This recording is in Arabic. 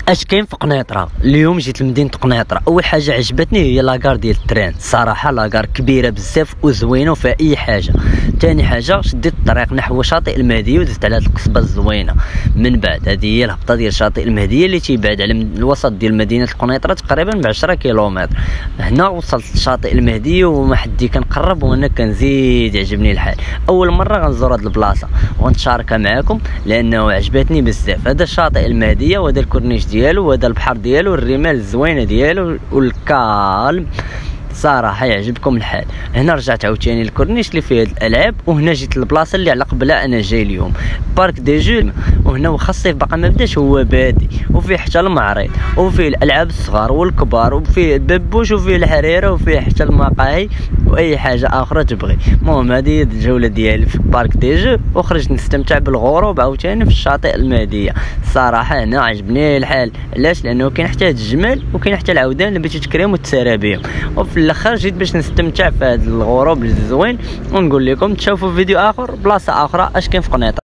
اش كاين في قنيطره؟ اليوم جيت لمدينه قنيطره. اول حاجه عجبتني هي لاكار ديال التران، صراحه لاكار كبيره بزاف وزوينه وفيها اي حاجه. ثاني حاجه شديت الطريق نحو شاطئ المهديه ودزت على هذه القصبه الزوينه. من بعد هذه هي الهبطه ديال شاطئ المهديه اللي تيبعد على الوسط ديال مدينه قنيطره تقريبا ب 10 كيلومتر. هنا وصلت لشاطئ المهديه وما حدي كنقرب وانا كنزيد يعجبني الحال. اول مره غنزور هذه البلاصه وغنتشاركها معكم لانه عجبتني بزاف. هذا شاطئ المهديه وهذا الكورنيش ديالو وهذا البحر ديالو والرمال الزوينه ديالو والكالم، صراحه يعجبكم الحال. هنا رجعت عاوتاني الكورنيش اللي فيه الالعاب، وهنا جيت للبلاصه اللي على قبلها انا جاي اليوم بارك دي جو. وهنا واخا الصيف باقا ما بداش هو بادي، وفيه حتى المعرض وفيه الالعاب الصغار والكبار وفيه الببوش وفيه الحريره وفيه حتى المقاهي واي حاجه اخرى تبغي. المهم هذه الجوله ديالي في بارك دي جو، وخرجت نستمتع بالغروب عاوتاني في الشاطئ المهديه. الصراحه هنا عجبني الحال. علاش؟ لانه كاين حتى الجمال وكاين حتى العودان اللي بغيتي تكريم وتسارى بهم. وفي الاخر جيت باش نستمتع في هذا الغروب الزوين، ونقول لكم تشوفوا فيديو اخر بلاصه اخرى اش كاين في قنيطره.